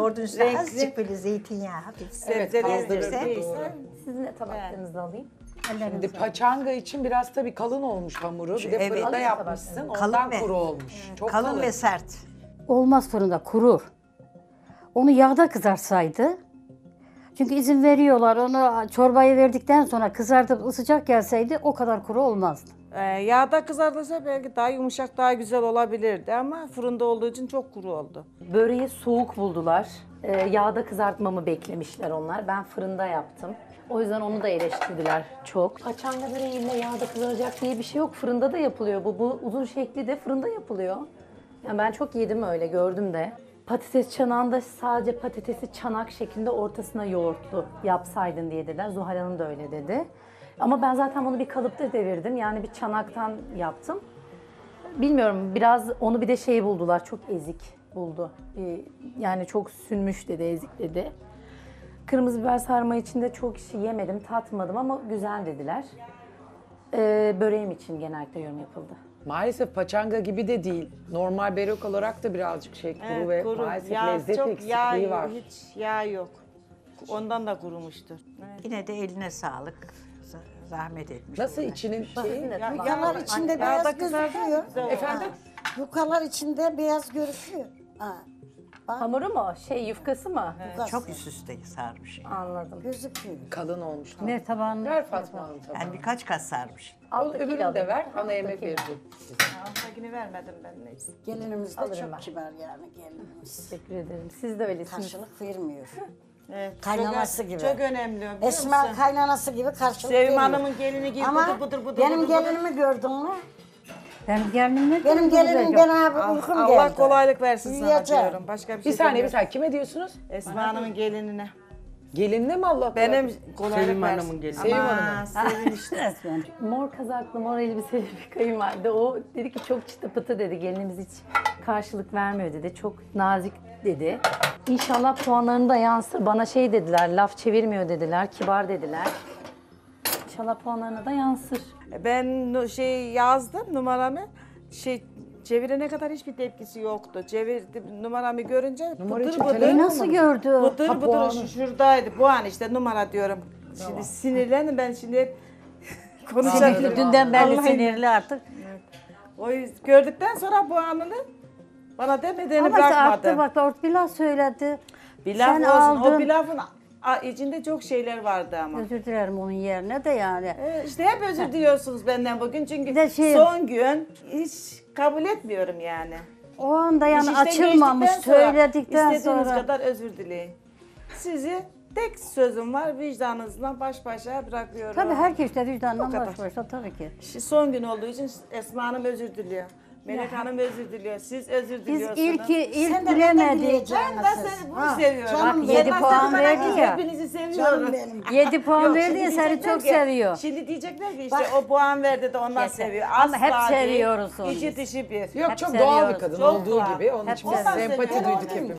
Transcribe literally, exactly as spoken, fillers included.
yoğurdun üstüne Renkli. azıcık böyle zeytinyağı hafif. Evet, gezdirse. doğru. Sizin de tabaklarınızı alayım. Şimdi paçanga için biraz tabii kalın olmuş hamuru. Bir de Evet. fırında Alayım yapmışsın. tabaklarını. Ondan Kalın ve- kuru olmuş. Çok Kalın, kalın. ve sert. Olmaz fırında kurur. Onu yağda kızarsaydı. Çünkü izin veriyorlar. Onu çorbayı verdikten sonra kızartıp sıcak gelseydi o kadar kuru olmazdı. Ee, yağda kızartılsa belki daha yumuşak, daha güzel olabilirdi ama fırında olduğu için çok kuru oldu. Böreği soğuk buldular. Ee, yağda kızartmamı beklemişler onlar. Ben fırında yaptım. O yüzden onu da eleştirdiler çok. Paçanga böreğiyle yağda kızaracak diye bir şey yok. Fırında da yapılıyor bu. Bu uzun şekli de fırında yapılıyor. Yani ben çok yedim öyle, gördüm de. Patates çanağında sadece patatesi çanak şeklinde ortasına yoğurtlu yapsaydın diye dediler. Zuhal Hanım da öyle dedi. Ama ben zaten bunu bir kalıpta devirdim. Yani bir çanaktan yaptım. Bilmiyorum, biraz onu bir de şey buldular, çok ezik buldu. Ee, Yani çok sünmüş dedi, ezik dedi. Kırmızı biber sarma için de çok şey yemedim, tatmadım ama güzel dediler. Ee, böreğim için genellikle yorum yapıldı. Maalesef paçanga gibi de değil. Normal börek olarak da birazcık şey kuru Evet, ve kuru. maalesef Yağ, lezzet çok eksikliği yağ yok, var. hiç yağ yok. Ondan da kurumuştur. Evet. Yine de eline sağlık. Z- Zahmet etmiş. Nasıl bunlar. içinin Sizin şeyi? de Ya- tabak- Yukalar içinde Yağda beyaz kızarsa gözüküyor. güzel olur. Efendim? Yukalar içinde beyaz gözüküyor. Ha, Hamuru mu? Şey, yufkası mı? Çok üst üste sarmış. Anladım. gözüküyor. Kalın olmuş. Ver tabağını. Ver Fatma Hanım tabağı. Yani birkaç kat sarmış. Onun Alttakiyle öbürünü de alayım. ver. Ana yemek Alttakiyle. verecek size. Alttakini vermedim ben neyse. Gelinimiz de Alırım çok ben. kibar yani gelinimiz. Teşekkür ederim. Siz de öylesiniz. Karşılık vermiyor. Evet, Kaynanası çok, gibi. Çok önemli biliyor Esma musun? kaynanası gibi karşılık Sevim veriyor. Hanım'ın gelini gibi Ama bıdır bıdır bıdır benim bıdır bıdır. gelinimi gördün mü? Benim gelinim ne Benim dedi? gelinim ben abi Allah, uykum Allah geldi. kolaylık versin sana Uyuyacağım. diyorum. Başka bir şey Bir saniye bir demiyorum. saniye. Kime diyorsunuz? Esma Hanım'ın gelinine. Gelinle mi Allah Benim kolaylık Sevim versin. Hanım'ın gelini. Sevim Aman, Hanım'ın. Sevim işte. Mor kazaklı, mor elbiseli bir kayınvalide. O dedi ki çok çıtı pıtı dedi. Gelinimiz hiç karşılık vermiyor dedi. Çok nazik dedi. İnşallah puanlarını da yansır. Bana şey dediler, laf çevirmiyor dediler, kibar dediler. İnşallah puanlarına da yansır. Ben no- şey yazdım numaramı. Şey çevirene kadar hiçbir tepkisi yoktu. Çevirdim numaramı görünce Numara bıdır için bıdır. telefon Nasıl gördü? Bıdır Ha, bıdır puanı. şu- şuradaydı. Bu an işte numara diyorum. Şimdi sinirlendim ben şimdi konuşamıyorum. Dünden beri Vallahi. sinirli artık. O yüzden gördükten sonra bu anını bana demediğini Ama işte bırakmadı. arttı bak orta bir laf söyledi. Bir laf Sen olsun. aldın. O bir lafın a- içinde çok şeyler vardı ama. Özür dilerim onun yerine de yani. Evet, işte hep özür diliyorsunuz benden bugün çünkü Bir de şey- son gün hiç kabul etmiyorum yani. O anda yani İş işten açılmamış geçtikten sonra söyledikten istediğiniz sonra. kadar özür dileyin. Sizi tek sözüm var, vicdanınızla baş başa bırakıyorum. Tabii herkes de O vicdanından kadar. baş başa tabii ki. Şi- Son gün olduğu için Esma Hanım özür diliyor. Melek Hanım özür diliyor. Siz özür Biz diliyorsunuz. ilk ilk Sen de ben de bilemedik. dileyeceğim Ben de nasıl? seni bunu Ha, seviyorum. canım Bak, benim. yedi Bak, puan bana verdi kız, ya. Hepinizi seviyorum. Canım benim. yedi puan Yok, verdi şimdi ya seni diyecekler çok ki- seviyor. Şimdi diyecekler ki işte Bak- o puan verdi de ondan Yeter. seviyor. Ama hep Asla değil. seviyoruz onu İçi biz. dışı bir. Yok Hep çok doğal bir seviyoruz. kadın Çok olduğu doğal. gibi. Onun Hep için biz seviyoruz. sempati Ben duyduk olayım. hepimiz.